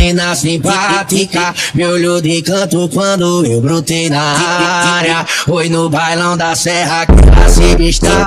morena simpática, me olhou de canto quando eu brotei na área. Foi no bailão da serra que a se está.